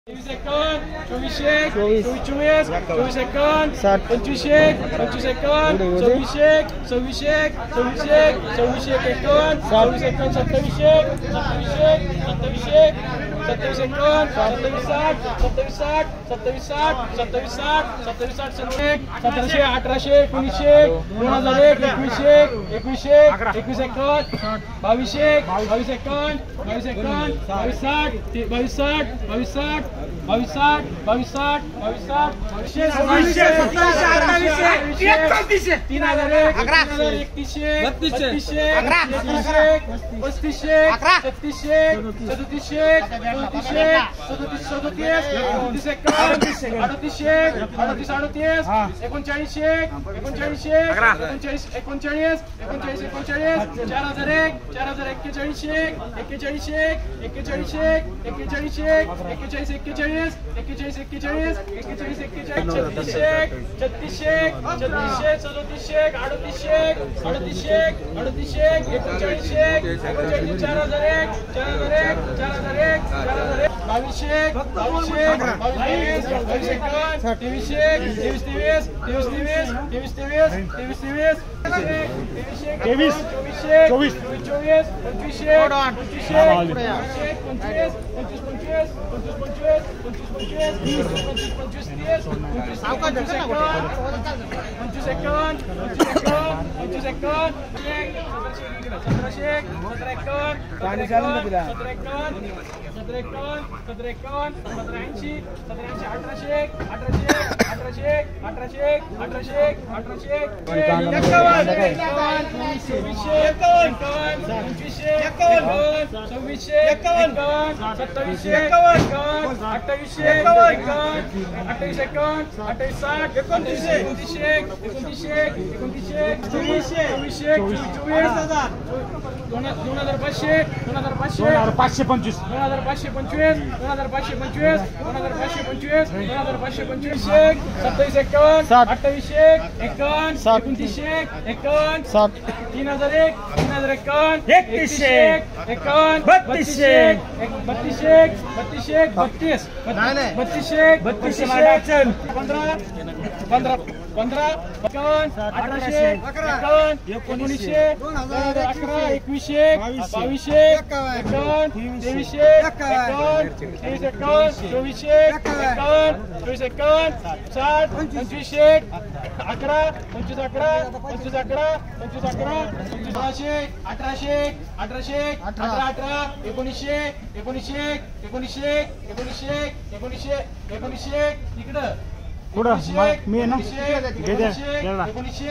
24 second, 24 एक, 24, 24 second, 25 एक, 25 second, 26 एक, 26 एक, 26 एक, 26 एक एकावन्न, 26 सेकंद, 27 एक, 27 एक, 27 एक, 27 सेकंद, 27 60, 27 60, 27 60, 27 60, 27 60, 1700, 1800, 1900, 2001, 21 21 21 सेकंद, 22 एक, 22 सेकंद, 22 सेकंद, 22 60, 22 60, 22 60, 22 60, 22 60, 22 60,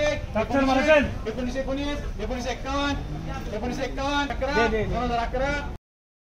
1911